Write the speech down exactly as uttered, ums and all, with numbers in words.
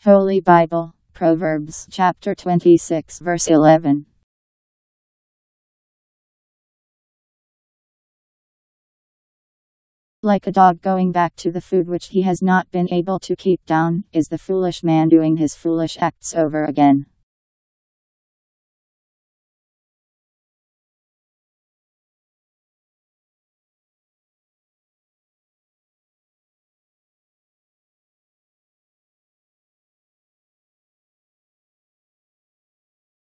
Holy Bible Proverbs Chapter twenty-six verse eleven. Like a dog going back to the food which he has not been able to keep down, is the foolish man doing his foolish acts over again.